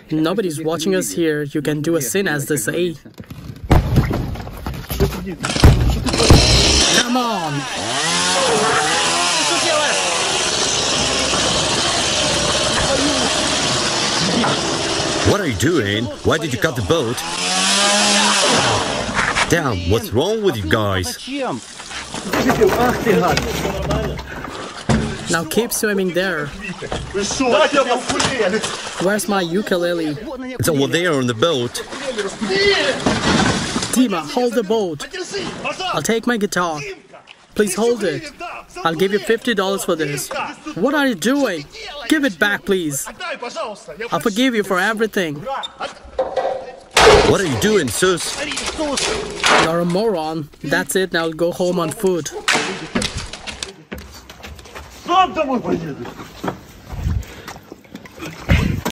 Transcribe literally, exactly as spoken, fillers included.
Nobody's watching us here. You can do a sin, as they say. Come on! What are you doing? Why did you cut the boat? Damn, what's wrong with you guys? Now keep swimming there. Where's my ukulele? It's over there on the boat. Dima, hold the boat. I'll take my guitar. Please hold it. I'll give you fifty dollars for this. What are you doing? Give it back, please. I'll forgive you for everything. What are you doing, sus? You're a moron. That's it, now I'll go home on foot. Сам домой поедешь.